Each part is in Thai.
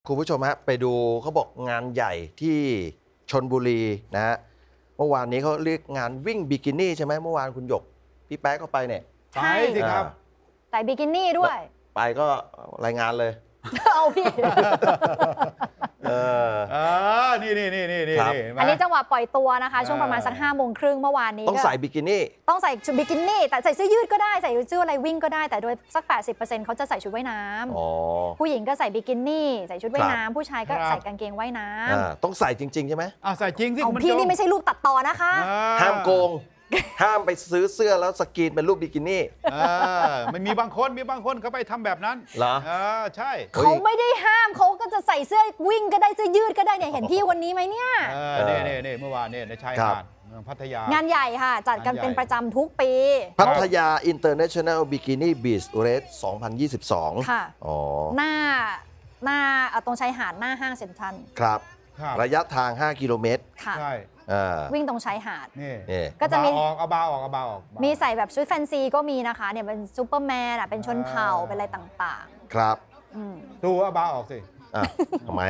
คุณผู้ชมฮะไปดูเขาบอกงานใหญ่ที่ชลบุรีนะฮะเมื่อวานนี้เขาเรียกงานวิ่งบิกินี่ใช่ไหมเมื่อวานคุณหยกพี่แป๊กก็ไปเนี่ยใช่สิครับใส่บิกินี่ด้วยไปก็รายงานเลยเอาพี่นี่อันนี้จังหวะปล่อยตัวนะคะช่วงประมาณสัก5 โมงครึ่งเมื่อวานนี้ต้องใส่บิกินี่ต้องใส่ชุดบิกินี่แต่ใส่เสื้อยืดก็ได้ใส่เสื้ออะไรวิ่งก็ได้แต่โดยสัก 80% เขาจะใส่ชุดว่ายน้ำผู้หญิงก็ใส่บิกินี่ใส่ชุดว่ายน้ำผู้ชายก็ใส่กางเกงว่ายน้ำต้องใส่จริงๆใช่ไหมใส่จริงสิของพี่นี่ไม่ใช่รูปตัดต่อนะคะห้ามโกงห้ามไปซื้อเสื้อแล้วสกรีนเป็นรูปบิกินี่มันมีบางคนเขาไปทำแบบนั้นเหรอใช่เขาไม่ได้ห้ามเขาก็จะใส่เสื้อวิ่งก็ได้เสื้อยืดก็ได้เนี่ยเห็นพี่คนนี้ไหมเนี่ยนี่เมื่อวานเนี่ยในชายหาดพัทยางานใหญ่ค่ะจัดกันเป็นประจำทุกปีพัทยา International Bikini Beach Race 2022 ค่ะหน้าตรงชายหาดหน้าห้างเซ็นทรัลครับระยะทาง5 กิโลเมตรค่ะใช่วิ่งตรงชายหาดนี่ก็จะมีเอาบาออกมีใส่แบบชุดแฟนซีก็มีนะคะเนี่ยเป็นซูเปอร์แมนเป็นชนเผ่าเป็นอะไรต่างๆครับดูเอาบาออกสิทำไม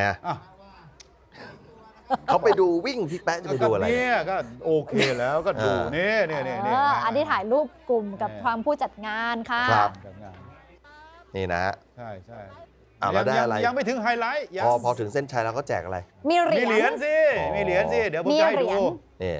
เขาไปดูวิ่งพี่แป๊ะจะไปดูอะไรเนี่ยก็โอเคแล้วก็ดูนี่อันนี้ถ่ายรูปกลุ่มกับความผู้จัดงานค่ะนี่นะใช่เราได้อะไรยังไม่ถึงไฮไลท์พอถึงเส้นชัยแล้วก็แจกอะไรมีเหรียญสิเดี๋ยวผมจะให้ดูนี่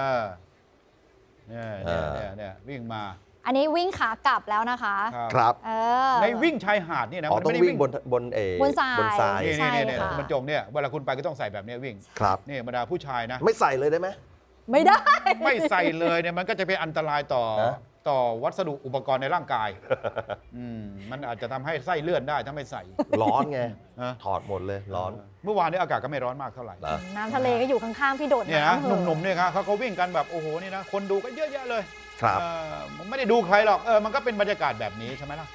เนี่ยวิ่งมาอันนี้วิ่งขากลับแล้วนะคะครับในวิ่งชายหาดนี่นะมันไม่ได้วิ่งบนทรายนี่มันจงเนี่ยเวลาคุณไปก็ต้องใส่แบบนี้วิ่งครับนี่บรรดาผู้ชายนะไม่ใส่เลยได้ไหมไม่ได้ไม่ใส่เลยเนี่ยมันก็จะเป็นอันตรายต่อวัสดุอุปกรณ์ในร่างกายมันอาจจะทำให้ไส้เลื่อนได้ถ้าไม่ใส่ร้อนไงถอดหมดเลยร้อนเมื่อวานนี้อากาศก็ไม่ร้อนมากเท่าไหร่น้ำทะเลก็อยู่ข้างๆพี่โดดเนี่ยนะหนุ่มๆเนี่ยครับเขาวิ่งกันแบบโอ้โหนี่นะคนดูก็เยอะแยะเลยครับไม่ได้ดูใครหรอกมันก็เป็นบรรยากาศแบบนี้ใช่ไหมล่ะ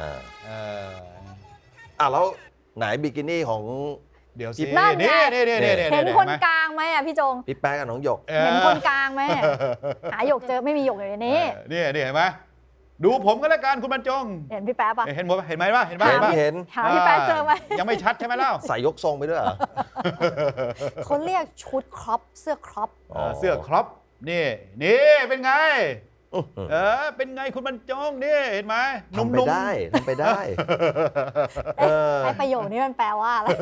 แล้วไหนบิกินี่ของเดี๋ยวสินี่เห็นคนกลางไหมพี่จงพี่แป๊กกับน้องหยกเห็นคนกลางไหมหาหยกเจอไม่มีหยกอยู่ในนี้นี่เห็นไหมดูผมก็แล้วกันคุณบรรจงเห็นพี่แป๊บป่ะเห็นไหมหาพี่แป๊บเจอไหมยังไม่ชัดใช่ไหมเล่าใส่ยกทรงไปด้วยเหรอเขาเรียกชุดครอปเสื้อครอปนี่เป็นไงเป็นไงคุณบรรจงนี่เห็นไหมทำไปได้ไอประโยคนี้มันแปลว่าอะไร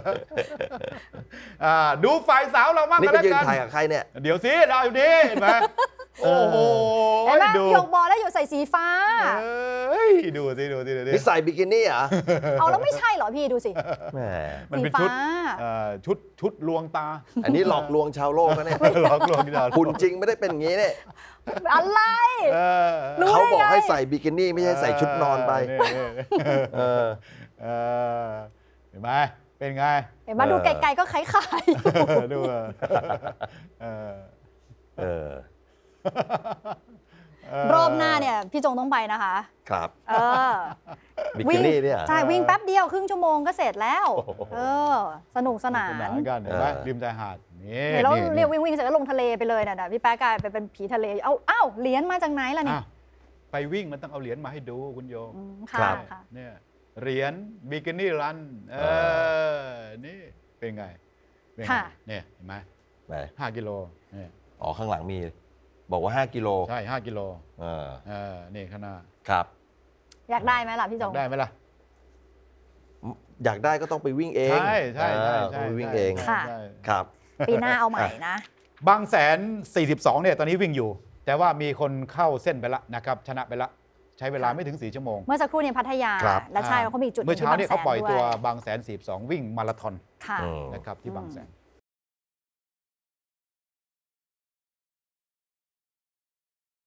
ดูฝ่ายสาวเราบ้างกันแล้วกันนี่ก็ยืนถ่ายกับใครเนี่ยเดี๋ยวสิเราอยู่นี่เห็นไหมโอ้โหดูหยกบอกแล้วหยกใส่สีฟ้าดูสินี่ใส่บิกินี่เหรอเอาแล้วไม่ใช่เหรอพี่ดูสิมันเป็นชุดลวงตาอันนี้หลอกลวงชาวโลกนะเนี่ยหลอกลวงคุณจริงไม่ได้เป็นอย่างนี้เนี่ยอะไรเขาบอกให้ใส่บิกินี่ไม่ใช่ใส่ชุดนอนไปเห็นไหมเป็นไงเห็นมาดูไกลๆก็คล้ายๆดูรอบหน้าเนี่ยพี่จงต้องไปนะคะครับบิกินี่เนี่ยใช่วิ่งแป๊บเดียวครึ่งชั่วโมงก็เสร็จแล้วสนุกสนานกันเห็นไหมริมชายหาดนี่แล้วเรียกวิ่งเสร็จก็ลงทะเลไปเลยนะพี่แป๊กกลายไปเป็นผีทะเลอ้าวเหรียญมาจากไหนล่ะนี่ไปวิ่งมันต้องเอาเหรียญมาให้ดูคุณโยค่ะเนี่ยเหรียญบิกินี่รันนี่เป็นไงเนี่ยเห็นไหม5 กิโลเนี่ยข้างหลังมีบอกว่า5 กิโลใช่5 กิโลนี่ข้างหน้าครับอยากได้ไหมล่ะพี่จงได้ไหมล่ะอยากได้ก็ต้องไปวิ่งเองใช่ไปวิ่งเองครับปีหน้าเอาใหม่นะบางแสน42เนี่ยตอนนี้วิ่งอยู่แต่ว่ามีคนเข้าเส้นไปละนะครับชนะไปละใช้เวลาไม่ถึง4 ชั่วโมงเมื่อสักครู่เนี่ยพัทยาและใช่เขามีจุดเมื่อเช้าเนี่ยเขาปล่อยตัวบางแสน42วิ่งมาราธอนนะครับที่บางแสน